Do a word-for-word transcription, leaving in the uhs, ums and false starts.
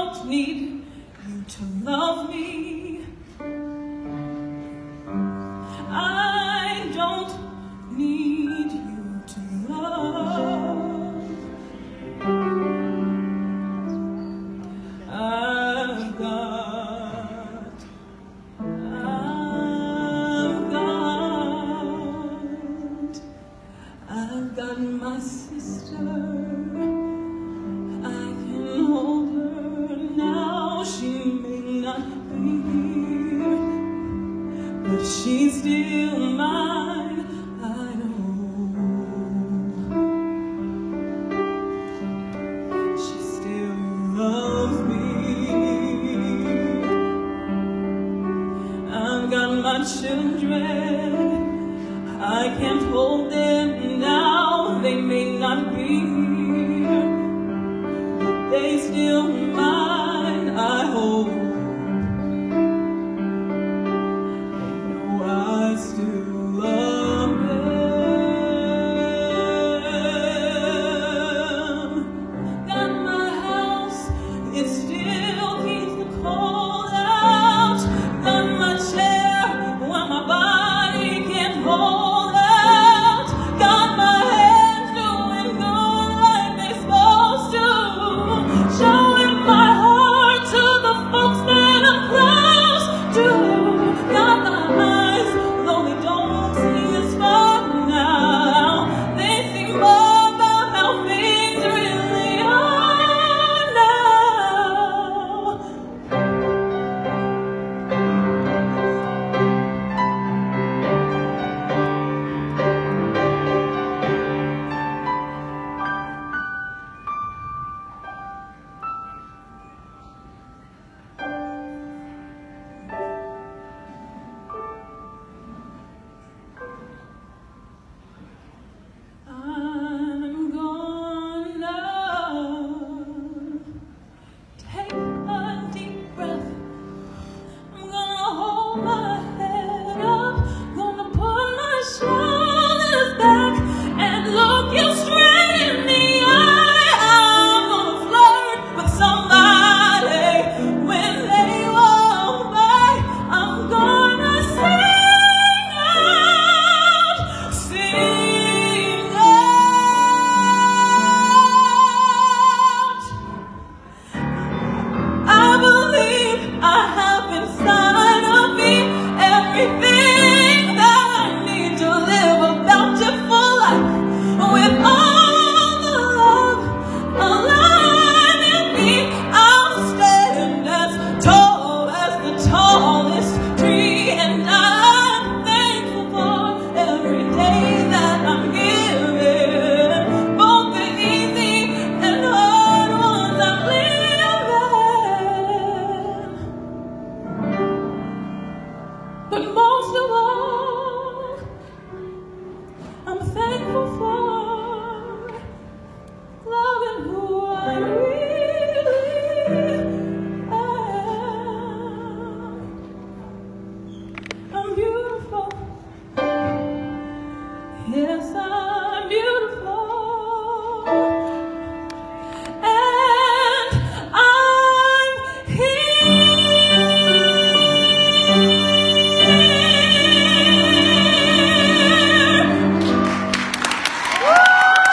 don't need you to love me. I don't need you to love. I've got, I've got, I've got my sister. But she's still mine, I know. She still loves me. I've got my children, I can't hold them now. They may not be here, but they still mine, I hope. But most of all, I'm thankful for loving who I really am. I'm beautiful, yes I am.